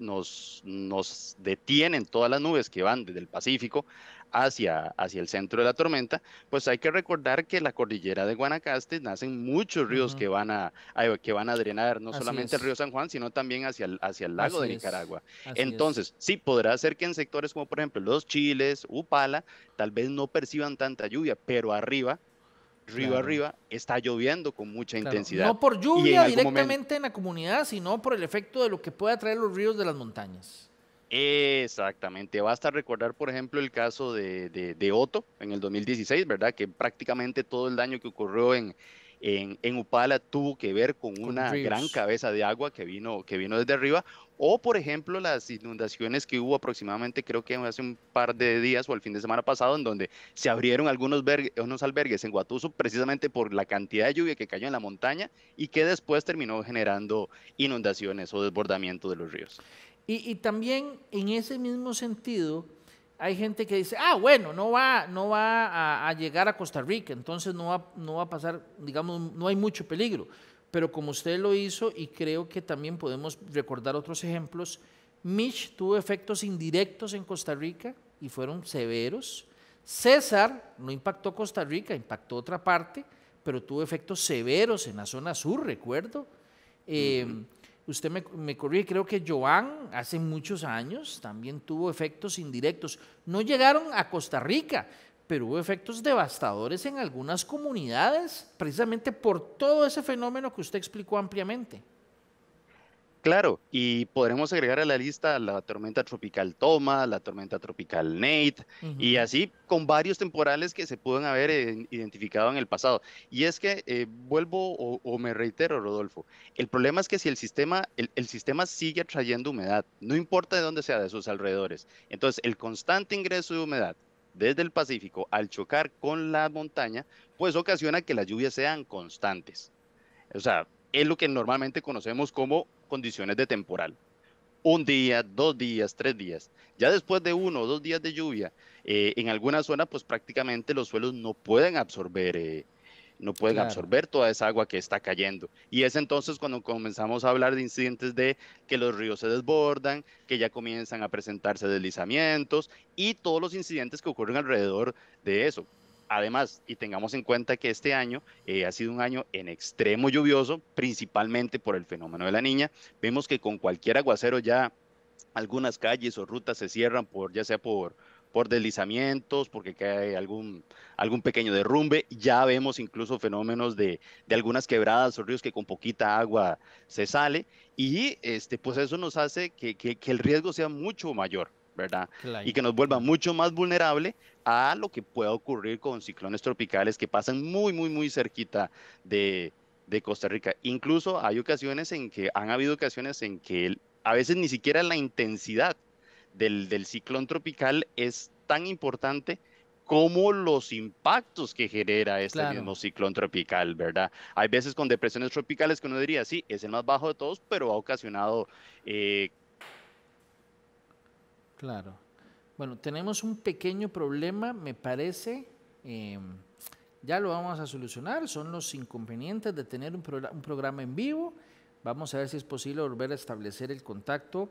nos detienen todas las nubes que van desde el Pacífico hacia el centro de la tormenta, pues hay que recordar que la cordillera de Guanacaste nacen muchos ríos que van a drenar no Así solamente el es, río San Juan, sino también hacia el lago de así es, Nicaragua. así es. Entonces, sí, podrá ser que en sectores como por ejemplo Los Chiles, Upala, tal vez no perciban tanta lluvia, pero río Claro, arriba, está lloviendo con mucha claro. intensidad. No por Y en lluvia algún momento, directamente en la comunidad, sino por el efecto de lo que pueda traer los ríos de las montañas. exactamente, basta recordar, por ejemplo, el caso de Otto en el 2016, ¿verdad? Que prácticamente todo el daño que ocurrió en Upala tuvo que ver con una gran cabeza de agua que vino desde arriba, o por ejemplo las inundaciones que hubo aproximadamente, creo que hace un par de días o el fin de semana pasado, en donde se abrieron unos albergues en Guatuso precisamente por la cantidad de lluvia que cayó en la montaña y que después terminó generando inundaciones o desbordamiento de los ríos. Y también en ese mismo sentido, hay gente que dice, bueno, no va a llegar a Costa Rica, entonces no va a pasar, digamos, no hay mucho peligro. Pero como usted lo hizo, y creo que también podemos recordar otros ejemplos, Mitch tuvo efectos indirectos en Costa Rica y fueron severos. César no impactó Costa Rica, impactó otra parte, pero tuvo efectos severos en la zona sur, recuerdo. Usted me corrige, creo que Joan hace muchos años también tuvo efectos indirectos. No llegaron a Costa Rica, pero hubo efectos devastadores en algunas comunidades, precisamente por todo ese fenómeno que usted explicó ampliamente. Claro, y podremos agregar a la lista la tormenta tropical Toma, la tormenta tropical Nate, y así con varios temporales que se pueden haber identificado en el pasado. Y es que vuelvo o me reitero, Rodolfo, el problema es que si el sistema sigue atrayendo humedad, no importa de dónde sea, de sus alrededores, entonces el constante ingreso de humedad desde el Pacífico al chocar con la montaña, pues ocasiona que las lluvias sean constantes. O sea, es lo que normalmente conocemos como condiciones de temporal. Un día, 2 días, 3 días. Ya después de 1 o 2 días de lluvia, en alguna zona, pues prácticamente los suelos no pueden Claro. absorber toda esa agua que está cayendo. Y es entonces cuando comenzamos a hablar de incidentes de que los ríos se desbordan, que ya comienzan a presentarse deslizamientos y todos los incidentes que ocurren alrededor de eso. Además, y tengamos en cuenta que este año ha sido un año en extremo lluvioso, principalmente por el fenómeno de la Niña. Vemos que con cualquier aguacero ya algunas calles o rutas se cierran ya sea por deslizamientos, porque cae algún pequeño derrumbe. Ya vemos incluso fenómenos de algunas quebradas o ríos que con poquita agua se sale y pues eso nos hace que el riesgo sea mucho mayor, ¿verdad? Y Claro, que nos vuelva claro. mucho más vulnerable a lo que pueda ocurrir con ciclones tropicales que pasan muy, muy, muy cerquita de Costa Rica. Incluso han habido ocasiones en que a veces ni siquiera la intensidad del ciclón tropical es tan importante como los impactos que genera este Claro, mismo ciclón tropical, ¿verdad? Hay veces con depresiones tropicales que uno diría, sí, es el más bajo de todos, pero ha ocasionado claro. Bueno, tenemos un pequeño problema, me parece. Ya lo vamos a solucionar. Son los inconvenientes de tener un programa en vivo. Vamos a ver si es posible volver a establecer el contacto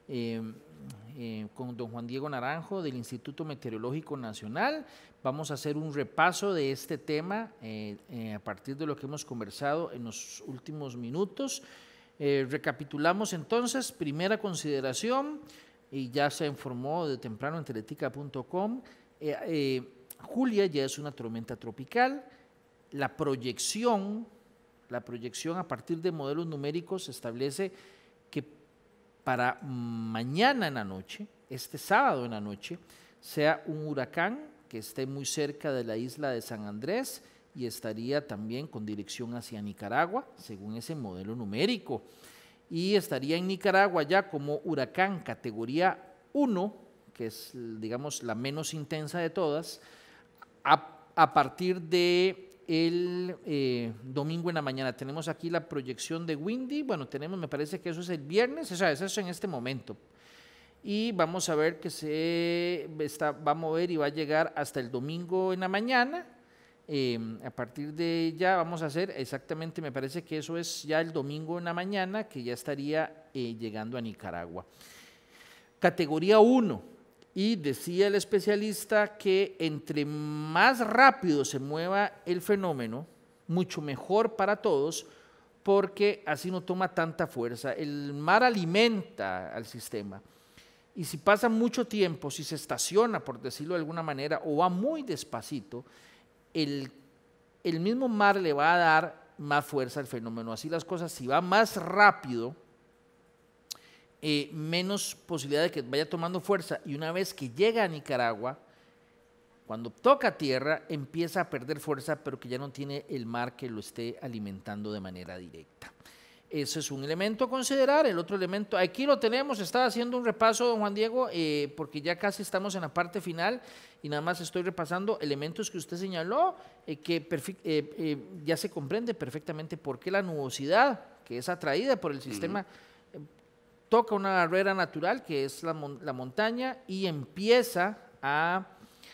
con don Juan Diego Naranjo del Instituto Meteorológico Nacional. Vamos a hacer un repaso de este tema a partir de lo que hemos conversado en los últimos minutos. Recapitulamos entonces, primera consideración, y ya se informó de temprano en teletica.com, Julia ya es una tormenta tropical. La proyección a partir de modelos numéricos establece que para mañana en la noche, este sábado en la noche, sea un huracán que esté muy cerca de la isla de San Andrés y estaría también con dirección hacia Nicaragua, según ese modelo numérico. Y estaría en Nicaragua ya como huracán categoría 1, que es, digamos, la menos intensa de todas, a partir de el domingo en la mañana. Tenemos aquí la proyección de Windy, bueno, me parece que eso es el viernes, o sea, eso es en este momento. Y vamos a ver que va a mover y va a llegar hasta el domingo en la mañana. A partir de ya vamos a hacer exactamente, me parece que eso es ya el domingo en la mañana, que ya estaría llegando a Nicaragua. Categoría 1, y decía el especialista que entre más rápido se mueva el fenómeno, mucho mejor para todos, porque así no toma tanta fuerza. El mar alimenta al sistema. Y si pasa mucho tiempo, si se estaciona, por decirlo de alguna manera, o va muy despacito, el mismo mar le va a dar más fuerza al fenómeno. Así las cosas, si va más rápido, menos posibilidad de que vaya tomando fuerza. Y una vez que llega a Nicaragua, Cuando toca tierra empieza a perder fuerza, pero que ya no tiene el mar que lo esté alimentando de manera directa. Ese es un elemento a considerar. El otro elemento, aquí lo tenemos, estaba haciendo un repaso, don Juan Diego, porque ya casi estamos en la parte final y nada más estoy repasando elementos que usted señaló, que ya se comprende perfectamente por qué la nubosidad, que es atraída por el sistema, toca una barrera natural, que es la montaña, y empieza a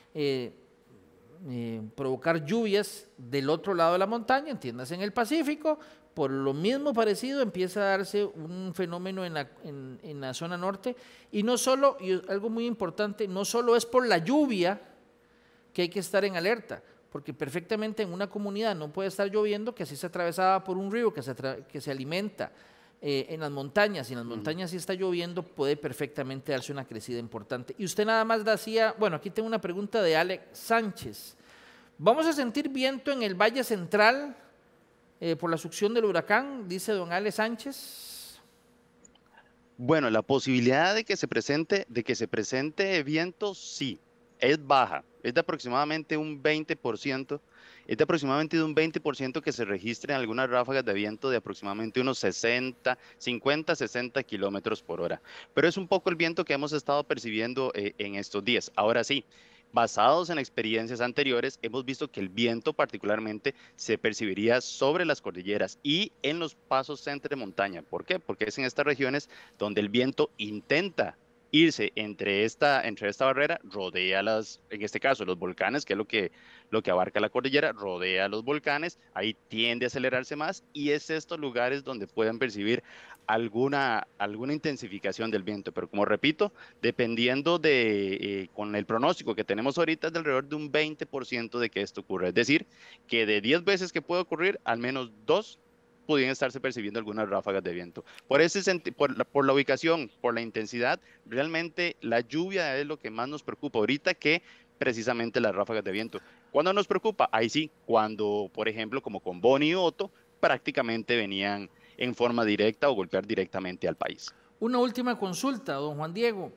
provocar lluvias del otro lado de la montaña, entiéndase en el Pacífico. Por lo mismo parecido empieza a darse un fenómeno en la zona norte, y no solo, y algo muy importante, no solo es por la lluvia que hay que estar en alerta, porque perfectamente en una comunidad no puede estar lloviendo, que así se atravesaba por un río que se alimenta en las montañas, y en las montañas si está lloviendo puede perfectamente darse una crecida importante. Y usted nada más decía, bueno, aquí tengo una pregunta de Alex Sánchez. ¿Vamos a sentir viento en el Valle Central por la succión del huracán? Dice don Alex Sánchez. Bueno, la posibilidad de que se presente viento, sí, es baja, es de aproximadamente un 20%, es de aproximadamente un 20% que se registren algunas ráfagas de viento de aproximadamente unos 50, 60 kilómetros por hora. Pero es un poco el viento que hemos estado percibiendo en estos días. Ahora sí, basados en experiencias anteriores, hemos visto que el viento particularmente se percibiría sobre las cordilleras y en los pasos entre montaña. ¿Por qué? Porque es en estas regiones donde el viento intenta irse entre esta barrera, rodea en este caso, los volcanes, que es lo que abarca la cordillera, rodea los volcanes, ahí tiende a acelerarse más, y es estos lugares donde pueden percibir alguna intensificación del viento. Pero como repito, dependiendo con el pronóstico que tenemos ahorita, es de alrededor de un 20% de que esto ocurra. Es decir, que de 10 veces que puede ocurrir, al menos 2 podrían estarse percibiendo algunas ráfagas de viento. Por la ubicación, por la intensidad, realmente la lluvia es lo que más nos preocupa ahorita que precisamente las ráfagas de viento. ¿Cuándo nos preocupa? Ahí sí, cuando, por ejemplo, como con Bonnie y Otto, prácticamente venían en forma directa o golpear directamente al país. Una última consulta, don Juan Diego.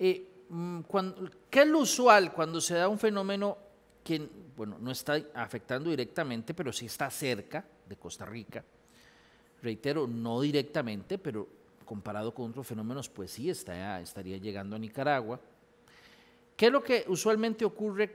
¿Qué es lo usual cuando se da un fenómeno que, bueno, no está afectando directamente, pero sí está cerca de Costa Rica? Reitero, no directamente, pero comparado con otros fenómenos, pues sí estaría llegando a Nicaragua. ¿Qué es lo que usualmente ocurre?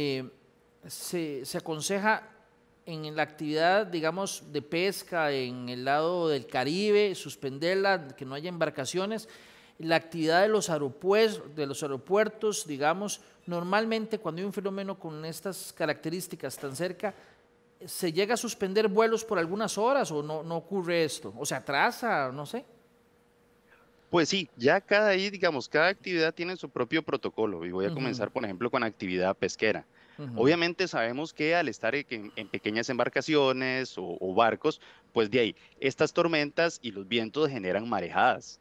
Se aconseja en la actividad, digamos, de pesca en el lado del Caribe, suspenderla, que no haya embarcaciones. La actividad de los aeropuertos, digamos, normalmente cuando hay un fenómeno con estas características tan cerca, ¿se llega a suspender vuelos por algunas horas o no ocurre esto? ¿O se atrasa? No sé. Pues sí, ya cada actividad tiene su propio protocolo, y voy a comenzar, por ejemplo, con actividad pesquera. Obviamente sabemos que al estar en pequeñas embarcaciones o barcos, pues de ahí, estas tormentas y los vientos generan marejadas,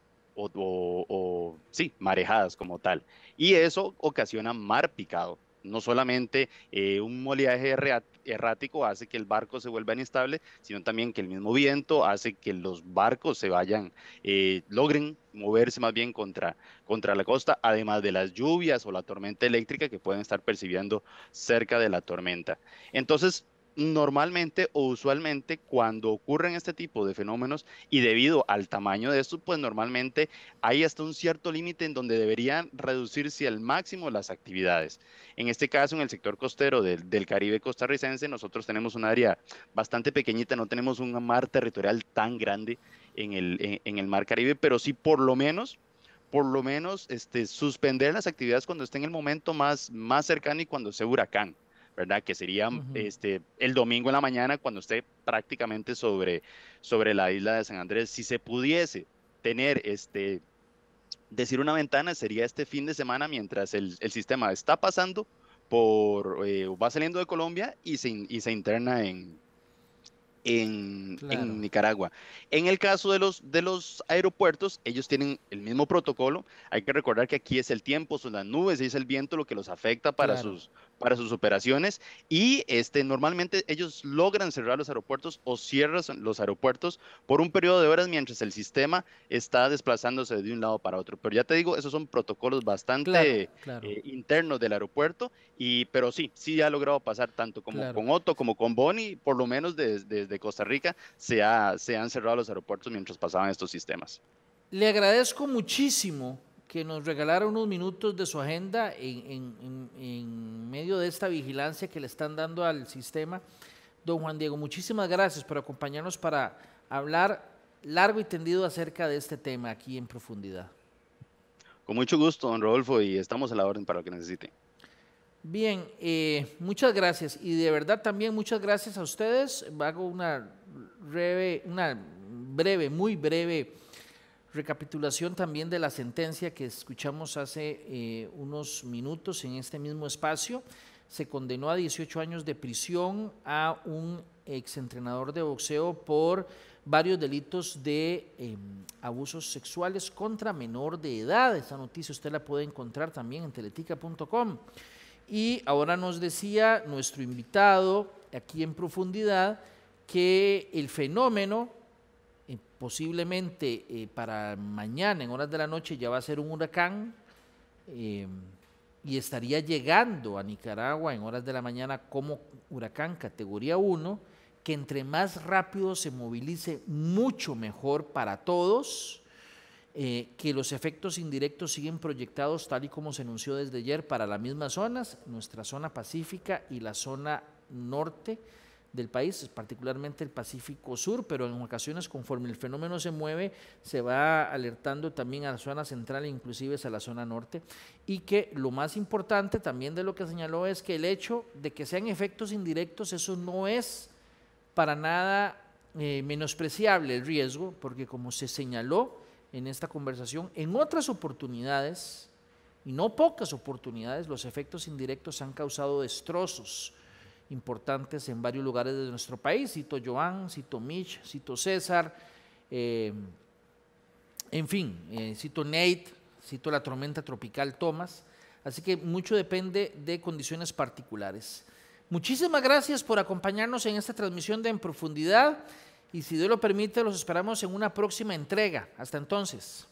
sí, marejadas como tal, y eso ocasiona mar picado. No solamente un oleaje errático hace que el barco se vuelva inestable, sino también que el mismo viento hace que los barcos logren moverse más bien contra la costa, además de las lluvias o la tormenta eléctrica que pueden estar percibiendo cerca de la tormenta. Entonces, normalmente o usualmente cuando ocurren este tipo de fenómenos y debido al tamaño de estos, pues normalmente hay hasta un cierto límite en donde deberían reducirse al máximo las actividades. En este caso, en el sector costero del Caribe costarricense, nosotros tenemos un área bastante pequeñita, no tenemos un mar territorial tan grande en el mar Caribe, pero sí por lo menos suspender las actividades cuando esté en el momento más cercano y cuando sea huracán, ¿verdad? Que sería el domingo en la mañana cuando esté prácticamente sobre la isla de San Andrés. Si se pudiese tener decir una ventana, sería este fin de semana mientras el sistema está pasando va saliendo de Colombia y se interna Claro. en Nicaragua. En el caso de los aeropuertos, ellos tienen el mismo protocolo. Hay que recordar que aquí es el tiempo, son las nubes y es el viento lo que los afecta Claro. para sus operaciones. Y normalmente ellos logran cerrar los aeropuertos o cierran los aeropuertos por un periodo de horas mientras el sistema está desplazándose de un lado para otro. Pero ya te digo, esos son protocolos Claro, bastante claro, internos del aeropuerto. Pero sí, sí ha logrado pasar tanto como claro. con Otto como con Bonnie, por lo menos desde Costa Rica se han cerrado los aeropuertos mientras pasaban estos sistemas. Le agradezco muchísimo que nos regalara unos minutos de su agenda en medio de esta vigilancia que le están dando al sistema. Don Juan Diego, muchísimas gracias por acompañarnos para hablar largo y tendido acerca de este tema aquí en profundidad. Con mucho gusto, don Rodolfo, y estamos a la orden para lo que necesite. Bien, muchas gracias y de verdad también muchas gracias a ustedes. Hago una breve, muy breve recapitulación también de la sentencia que escuchamos hace unos minutos en este mismo espacio. Se condenó a 18 años de prisión a un exentrenador de boxeo por varios delitos de abusos sexuales contra menor de edad. Esa noticia usted la puede encontrar también en teletica.com. Y ahora nos decía nuestro invitado aquí en profundidad que el fenómeno posiblemente para mañana en horas de la noche ya va a ser un huracán y estaría llegando a Nicaragua en horas de la mañana como huracán categoría 1, que entre más rápido se movilice mucho mejor para todos. Que los efectos indirectos siguen proyectados tal y como se anunció desde ayer para las mismas zonas, nuestra zona pacífica y la zona norte del país, particularmente el Pacífico Sur, pero en ocasiones conforme el fenómeno se mueve se va alertando también a la zona central e inclusive a la zona norte, y que lo más importante también de lo que señaló es que el hecho de que sean efectos indirectos, eso no es para nada menospreciable el riesgo, porque como se señaló en esta conversación, en otras oportunidades, y no pocas oportunidades, los efectos indirectos han causado destrozos importantes en varios lugares de nuestro país. Cito Joan, cito Mitch, cito César, en fin, cito Nate, cito la tormenta tropical Thomas, así que mucho depende de condiciones particulares. Muchísimas gracias por acompañarnos en esta transmisión de En Profundidad. Y si Dios lo permite, los esperamos en una próxima entrega. Hasta entonces.